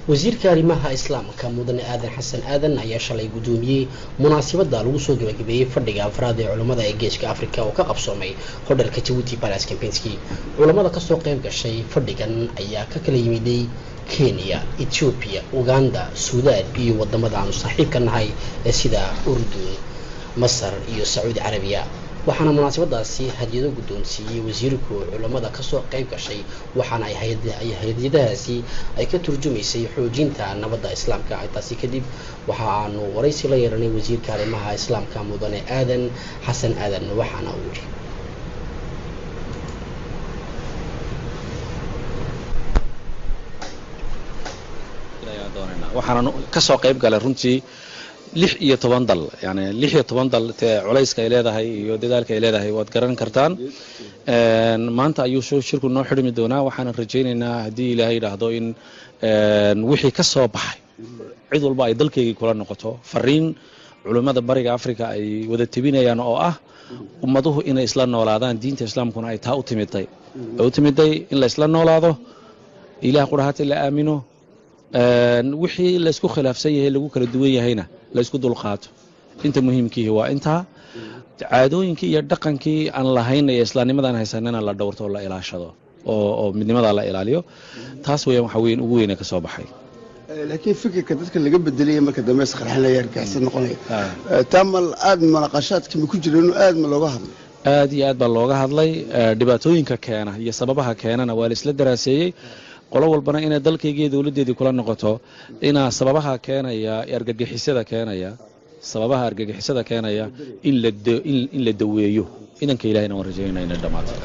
wasiirka arrimaha islaamka mudane aadan xasan aadan ayaa shalay gudoomiyay munaasabada lagu soo gabagabeeyay fadhiga afraad ee culimada ee geeska Afrika oo ka qabsoomay hotelka Djibouti Palace Kempinski. Culimada ka soo qayb gashay fadhigan ayaa ka kala yimiday Kenya, Ethiopia, Uganda, Suudaan iyo wadamada aan saaxiibka nahay ee sida Urdun, Masar iyo Saudi Arabia. waxaana munaasabadaasi hadiyado guddoonsiiyay wasiirku culimada ka soo qayb gashay waxaana ay hay'adahaasi ay ka turjumaysay xoojinta nabadda islaamka. intaasi kadib waxa aanu waraysi la yeelanay wasiirka arrimaha islaamka mudane aadan xasan aadan waxaana uu yiri waxaana ka soo qayb galay runtii 16 dal yani 16 dal culayska ay leedahay iyo dadaalka ay leedahay waad garan kartaan maanta ayuu shirku noo xidhmi doonaa waxaan rajaynaynaa hadii Ilaahay yiraahdo in wixii ka soo baxay cid walba ay dalkeega kula noqoto fariin culimada bariga Afrika ay wada tibinayaan oo ah ummaduhu inay isla noolaadaan diinta islaamkuna ay taa u timiday in la isla noolaado Ilaahay quraahata la aamino wixii la isku khilaafsan yahay lagu kala duwan yahayna la isku dulqaato inta muhiimkii waa inta caadooyinkii iyo dhaqankii aan lahayn ee islaamnimadan haysanana la dhowrto la ilaashado oo midnimada la ilaaliyo taas waxa weyn ugu weyn ka soo baxay laakiin fikirka dadka laga bedelay marka dambe saxraxnaya argagixisad noqonaya tamal aad manaqashaadka ku jireen aad ma looga hadlay aad iyo aad baa looga hadlay dhibaatooyinka keena iyo sababaha keenana waa la isla daraaseeyay qolo walbana inay dalkayga dawladeedii kula noqoto ina sababaha keenaya argagixisada keenaya in la daweeyo idanka Ilaahayna waan rajaynaynaa in dhamaad